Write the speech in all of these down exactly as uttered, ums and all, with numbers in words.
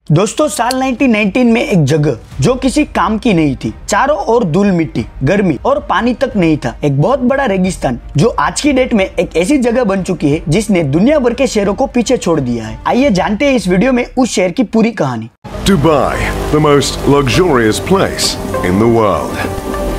दोस्तों साल nineteen nineteen में एक जगह जो किसी काम की नहीं थी, चारों ओर धूल मिट्टी, गर्मी और पानी तक नहीं था, एक बहुत बड़ा रेगिस्तान जो आज की डेट में एक ऐसी जगह बन चुकी है जिसने दुनिया भर के शहरों को पीछे छोड़ दिया है। आइए जानते हैं इस वीडियो में उस शहर की पूरी कहानी। Dubai, the most luxurious place in the world.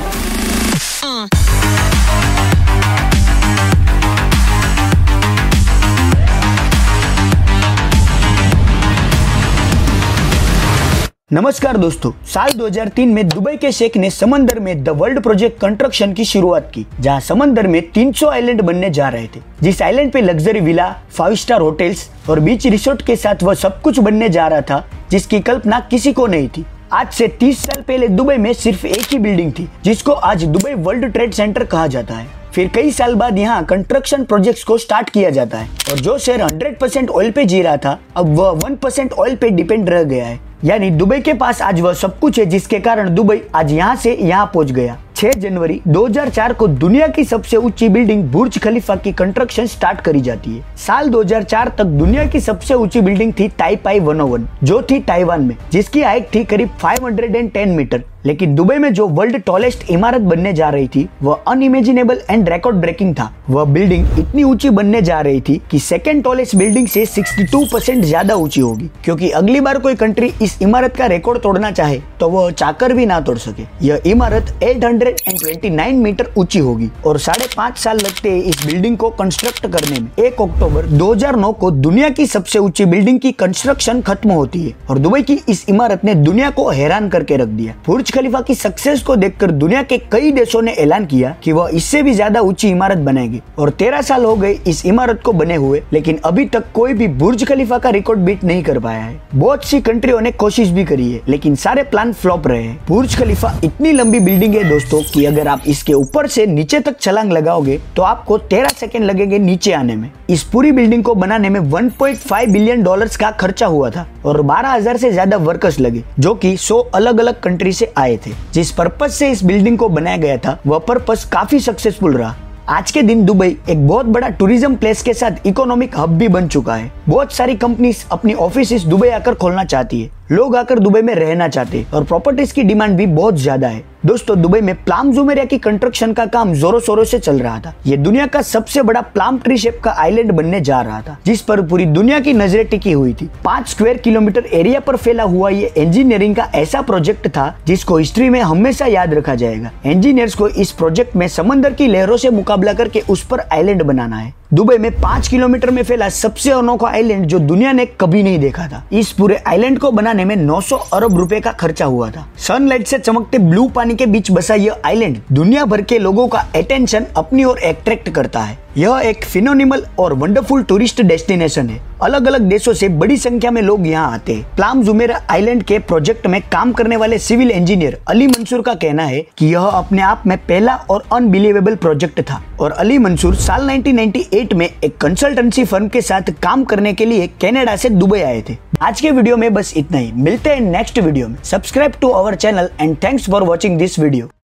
नमस्कार दोस्तों, साल दो हज़ार तीन में दुबई के शेख ने समंदर में द वर्ल्ड प्रोजेक्ट कंस्ट्रक्शन की शुरुआत की, जहां समंदर में तीन सौ आइलैंड बनने जा रहे थे। जिस आइलैंड पे luxury villa, five star hotels और बीच रिसोर्ट के साथ वह सब कुछ बनने जा रहा था जिसकी कल्पना किसी को नहीं थी। आज से तीस साल पहले दुबई में सिर्फ एक ही बिल्डिंग थी जिसको आज दुबई वर्ल्ड ट्रेड सेंटर कहा जाता है। फिर कई साल बाद यहाँ कंस्ट्रक्शन प्रोजेक्ट्स को स्टार्ट किया जाता है और जो शहर सौ परसेंट ऑयल पे जी रहा था अब वह एक परसेंट ऑयल पे डिपेंड रह गया है। यानी दुबई के पास आज वह सब कुछ है जिसके कारण दुबई आज यहाँ से यहाँ पहुँच गया। छह जनवरी दो हज़ार चार को दुनिया की सबसे ऊंची बिल्डिंग बुर्ज खलीफा की कंस्ट्रक्शन स्टार्ट करी जाती है। साल दो हज़ार चार तक दुनिया की सबसे ऊंची बिल्डिंग थी ताइपाई एक सौ एक जो थी ताइवान में, जिसकी हाइट थी करीब पाँच सौ दस मीटर। लेकिन दुबई में जो वर्ल्ड टॉलेस्ट इमारत बनने जा रही थी वह अनइमेजिनेबल एंड रिकॉर्ड ब्रेकिंग था। वह बिल्डिंग इतनी ऊंची बनने जा रही थी कि सेकंड टॉलेस्ट बिल्डिंग से बासठ परसेंट ज्यादा ऊंची होगी, क्योंकि अगली बार कोई कंट्री इस इमारत का रिकॉर्ड तोड़ना चाहे तो वह चाहकर भी ना तोड़ सके। यह इमारत आठ सौ उनतीस मीटर ऊंची होगी और साढ़े पाँच साल लगते हैं इस बिल्डिंग को कंस्ट्रक्ट करने में। एक अक्टूबर दो हज़ार नौ को दुनिया की सबसे ऊंची बिल्डिंग की कंस्ट्रक्शन खत्म होती है और दुबई की इस इमारत ने दुनिया को हैरान करके रख दिया। बुर्ज खलीफा की सक्सेस को देखकर दुनिया के कई देशों ने ऐलान किया कि वह इससे भी ज्यादा ऊंची इमारत बनाएंगे और तेरह साल हो गए इस इमारत को बने हुए, लेकिन अभी तक कोई भी बुर्ज खलीफा का रिकॉर्ड बीट नहीं कर पाया है। बहुत सी कंट्रियों ने कोशिश भी करी है लेकिन सारे प्लान फ्लॉप रहे हैं। बुर्ज खलीफा इतनी लंबी बिल्डिंग है दोस्तों कि अगर आप इसके ऊपर से नीचे तक छलांग लगाओगे तो आपको तेरह सेकंड लगेंगे नीचे आने में। इस पूरी बिल्डिंग को बनाने में एक पॉइंट पाँच बिलियन डॉलर्स का खर्चा हुआ था और बारह हज़ार से ज्यादा वर्कर्स लगे जो कि सौ अलग अलग कंट्री से आए थे। जिस पर्पस से इस बिल्डिंग को बनाया गया था वह पर्पस काफी सक्सेसफुल रहा। आज के दिन दुबई एक बहुत बड़ा टूरिज्म प्लेस के साथ इकोनॉमिक हब भी बन चुका है। बहुत सारी कंपनीज अपनी ऑफिस दुबई आकर खोलना चाहती है, लोग आकर दुबई में रहना चाहते हैं और प्रॉपर्टीज की डिमांड भी बहुत ज्यादा है। दोस्तों दुबई में प्लाम जुमेरिया की कंस्ट्रक्शन का काम जोरों शोरों से चल रहा था। ये दुनिया का सबसे बड़ा प्लाम ट्री शेप का आइलैंड बनने जा रहा था जिस पर पूरी दुनिया की नजरें टिकी हुई थी। पाँच स्क्वायर किलोमीटर एरिया पर फैला हुआ ये इंजीनियरिंग का ऐसा प्रोजेक्ट था जिसको हिस्ट्री में हमेशा याद रखा जाएगा। इंजीनियर्स को इस प्रोजेक्ट में समंदर की लहरों से मुकाबला करके उस पर आइलैंड बनाना है। दुबई में पाँच किलोमीटर में फैला सबसे अनोखा आइलैंड जो दुनिया ने कभी नहीं देखा था। इस पूरे आइलैंड को बनाने में नौ सौ अरब रुपए का खर्चा हुआ था। सनलाइट से चमकते ब्लू पानी के बीच बसा यह आइलैंड दुनिया भर के लोगों का अटेंशन अपनी ओर अट्रैक्ट करता है। यह एक फिनोनिमल और वंडरफुल टूरिस्ट डेस्टिनेशन है। अलग अलग देशों से बड़ी संख्या में लोग यहाँ आते हैं। प्लाम जुमेरा आइलैंड के प्रोजेक्ट में काम करने वाले सिविल इंजीनियर अली मंसूर का कहना है कि यह अपने आप में पहला और अनबिलीवेबल प्रोजेक्ट था और अली मंसूर साल नाइनटीन नाइंटी एट में एक कंसल्टेंसी फर्म के साथ काम करने के लिए कनाडा से दुबई आए थे। आज के वीडियो में बस इतना ही। मिलते हैं नेक्स्ट वीडियो में। Subscribe to our channel and thanks for watching this video.